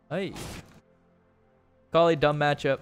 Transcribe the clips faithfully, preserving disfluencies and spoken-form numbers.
Hey. Kali, dumb matchup.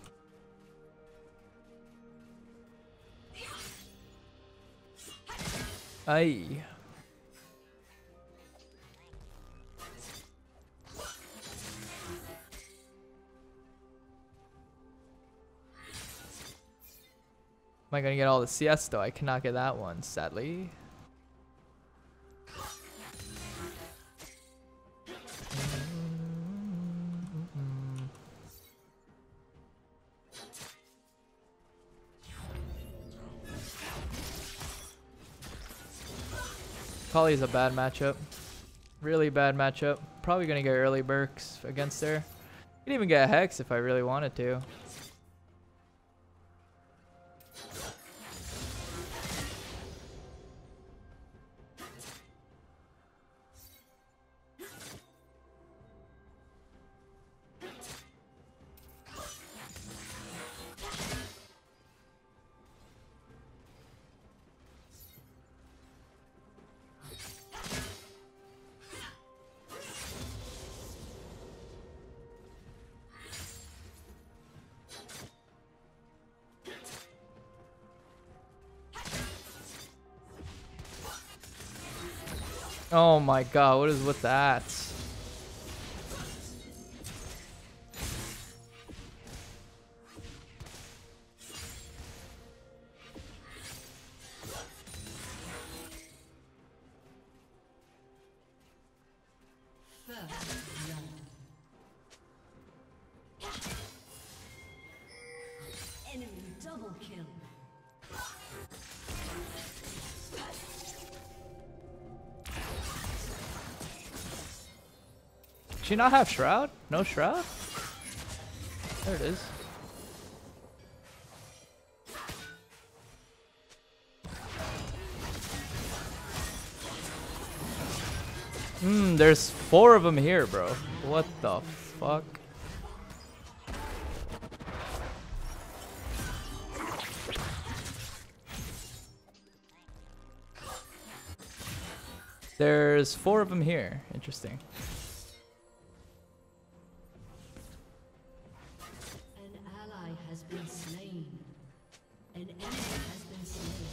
Hey. Am I gonna get all the C S though? I cannot get that one, sadly. Kali's a bad matchup. Really bad matchup. Probably gonna get early Burks against her. Could even get a Hex if I really wanted to. Oh my god, what is with that? Enemy double kill. Does she not have Shroud? No Shroud? There it is. Hmm, there's four of them here, bro. What the fuck? There's four of them here. Interesting. An ally has been slain. An enemy has been slain.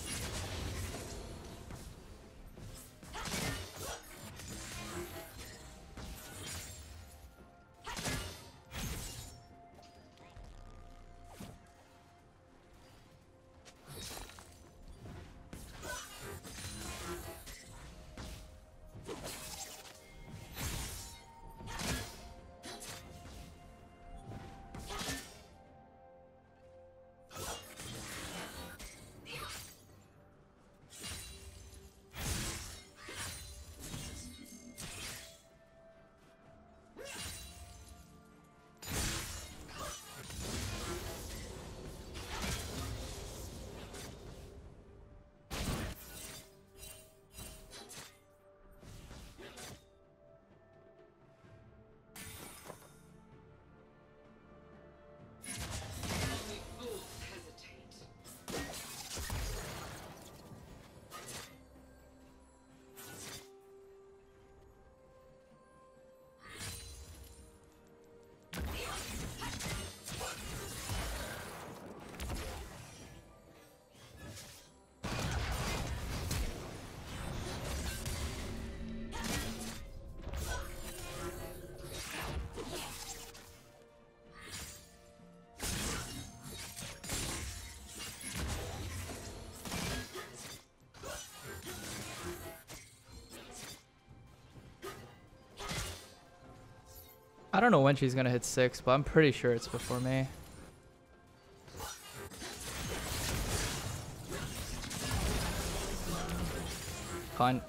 I don't know when she's gonna hit six, but I'm pretty sure it's before me. Fine.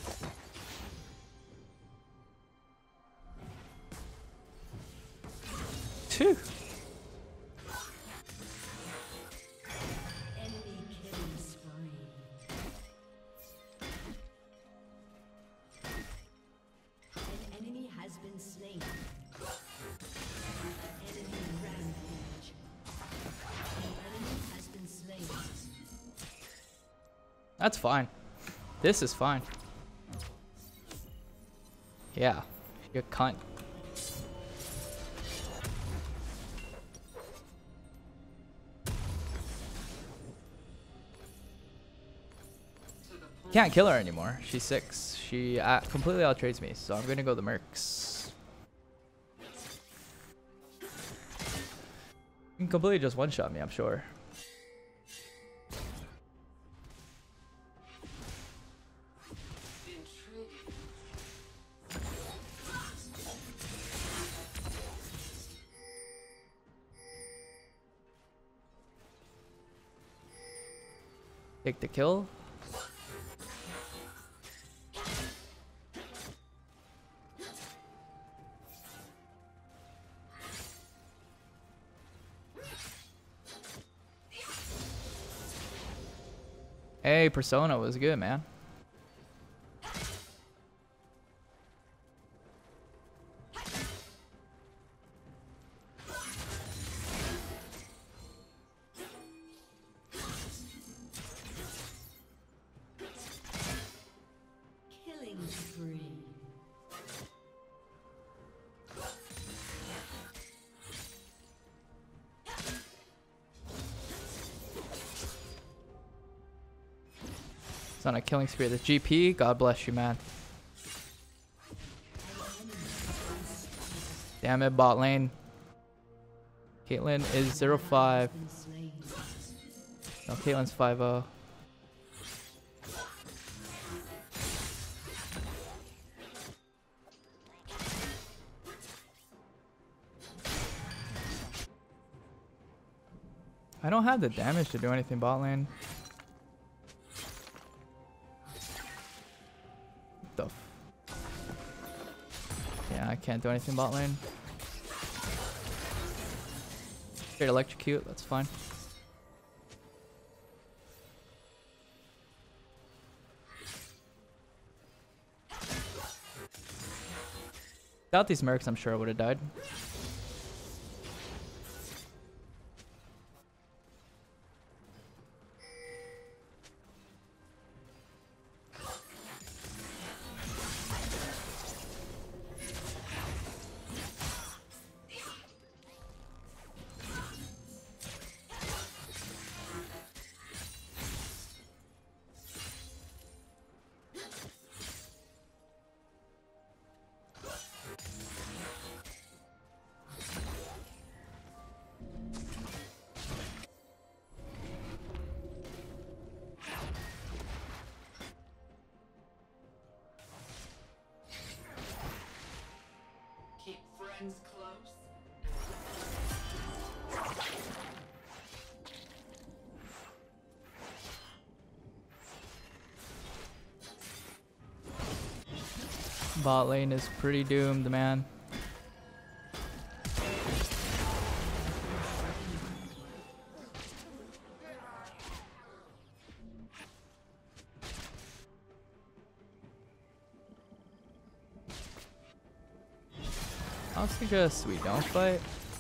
Two. Enemy killing spree. An enemy has been slain. Enemy rampage. An enemy has been slain. That's fine. This is fine. Yeah, you cunt. Can't kill her anymore. She's six. She uh, completely outtrades me, so I'm gonna go the Mercs. You can completely just one-shot me, I'm sure. Take the kill. Hey, Persona was good, man. Killing spree. It's on a killing spree. The G P, God bless you, man. Damn it, bot lane. Caitlyn is zero five. No, Caitlyn's five oh. I don't have the damage to do anything bot lane. The f yeah, I can't do anything bot lane. Straight electrocute, that's fine. Without these mercs, I'm sure I would have died. Keep friends close. Bot lane is pretty doomed, man. I'll suggest we don't fight.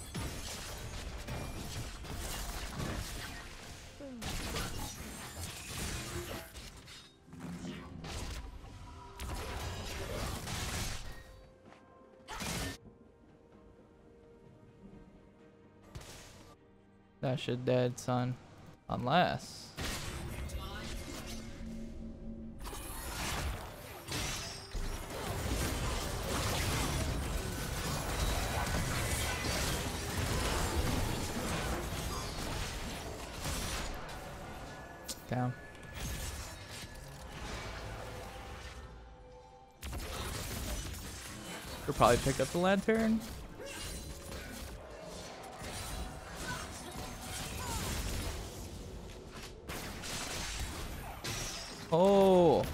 That shit dead, son. Unless. Down. Could probably pick up the lantern. Oh.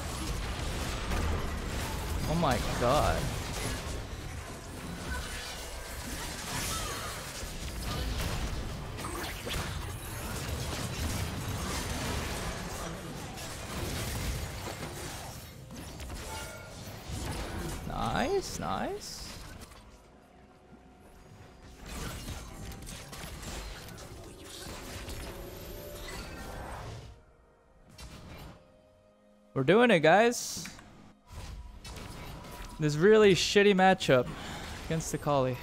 Oh my god. Nice, nice. We're doing it, guys. This really shitty matchup against the Kali.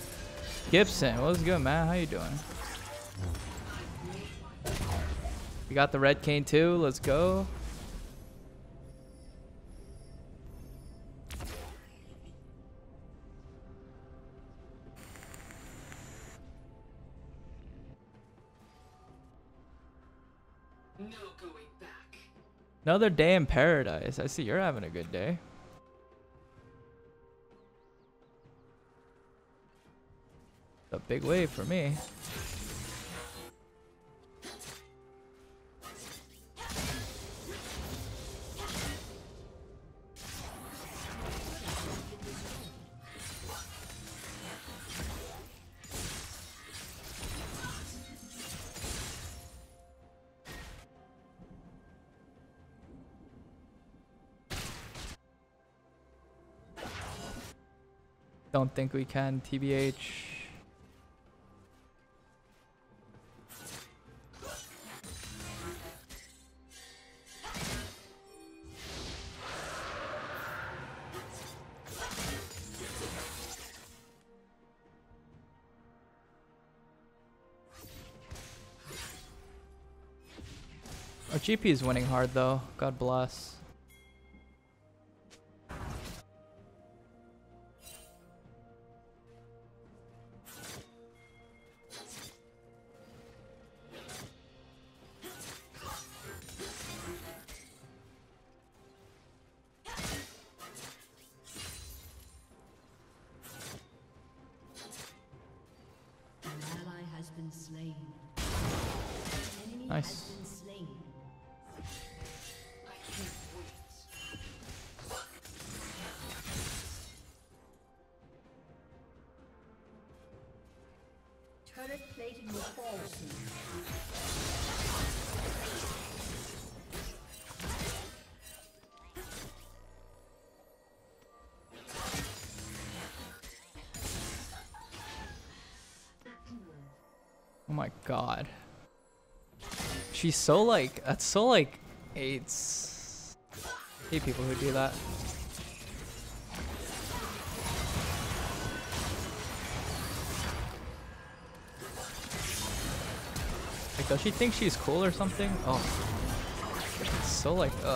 Gibson, what's good, man? How you doing? We got the red cane too. Let's go. No going back. Another day in paradise. I see you're having a good day. A big wave for me. Don't think we can, T B H. Our G P is winning hard though. God bless. Nice. Turret plating will fall soon. Oh my god. She's so like, that's so like AIDS. I hate people who do that. Like, does she think she's cool or something? Oh. It's so like, ugh.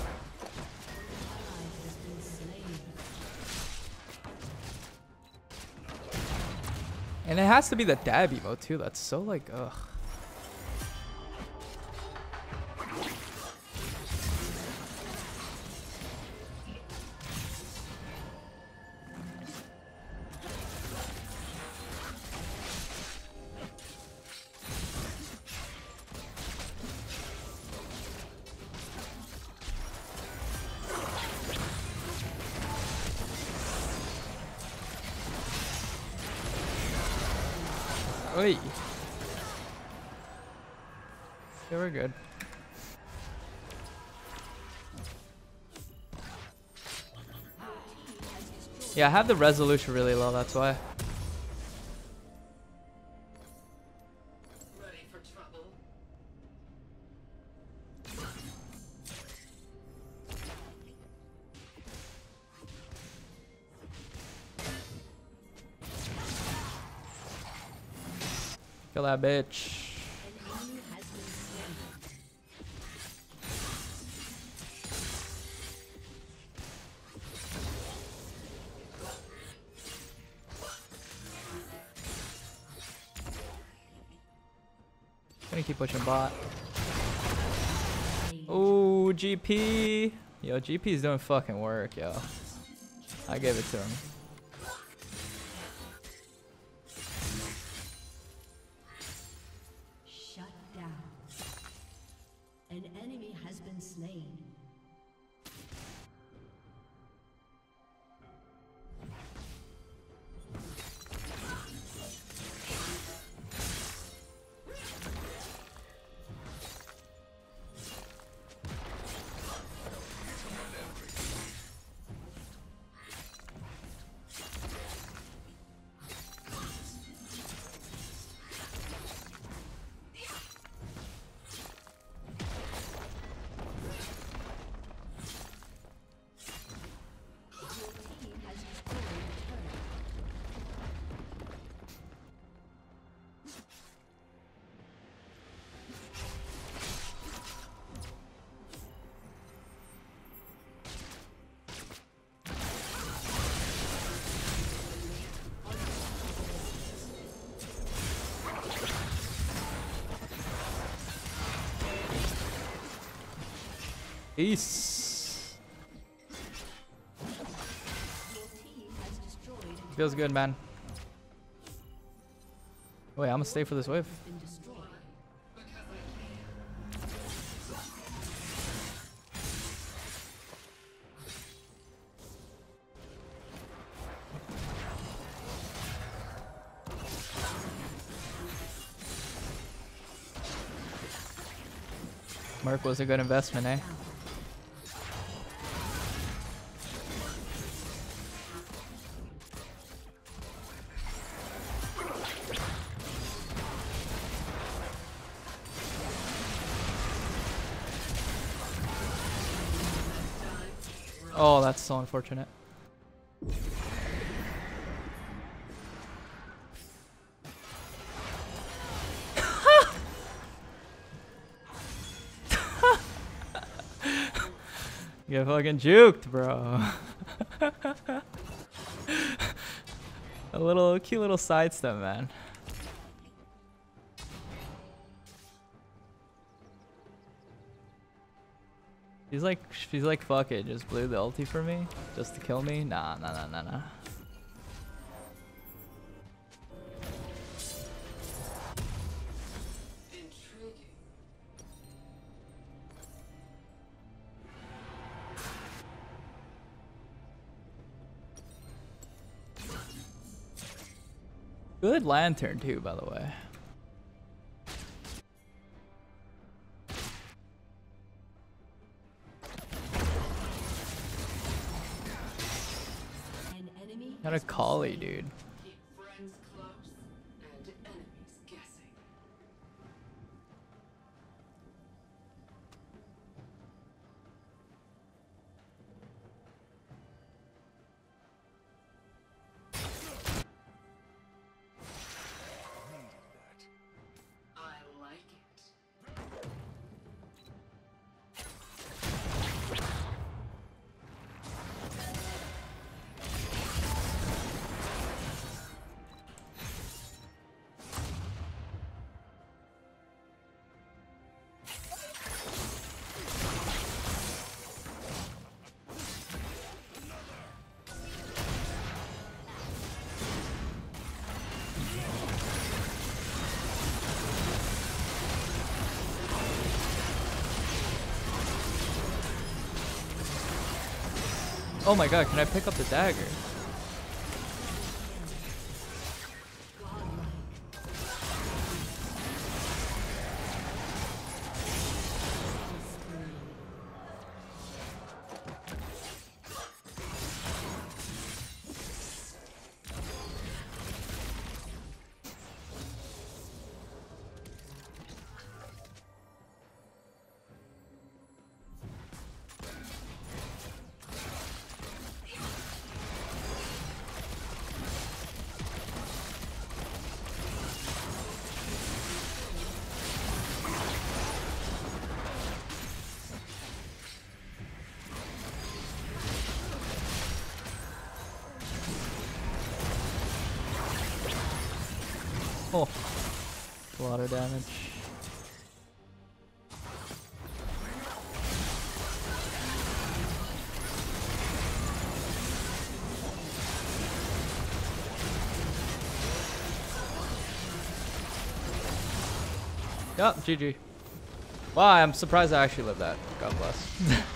And it has to be the dab emote too. That's so like, ugh. Oi. Okay, we're good. Yeah, I have the resolution really low, that's why. Ready for trouble? Kill that bitch. Gonna keep pushing bot. Oh, G P. Yo, G P is doing fucking work, yo. I gave it to him. Shut down. An enemy has been slain. Peace. Your team has destroyed Feels good, man. Wait, I'm gonna stay for this wave. been destroyed. Merc was a good investment, eh? Oh, that's so unfortunate. You get fucking juked, bro. A little cute little sidestep, man. He's like, she's like, fuck it, just blew the ulti for me, just to kill me. Nah, nah, nah, nah, nah. Intriguing. Good lantern too, by the way. An enemy Got a has been collie, slain. dude. Keep friends close and enemies guessing. I like it. Oh my god, can I pick up the dagger? Oh, a lot of damage. Yup, G G. Wow, I'm surprised I actually lived that. God bless.